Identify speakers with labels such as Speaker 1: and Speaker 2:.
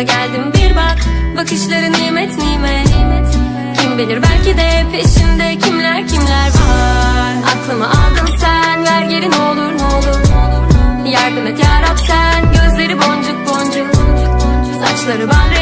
Speaker 1: gaza geldim bir bak, bakışları nimet nimet. Kim bilir belki de peşinde kimler kimler var. Aklımı aldın sen, ver geri ne olur ne olur. Yardım et yarab sen, gözleri boncuk boncuk, saçları bal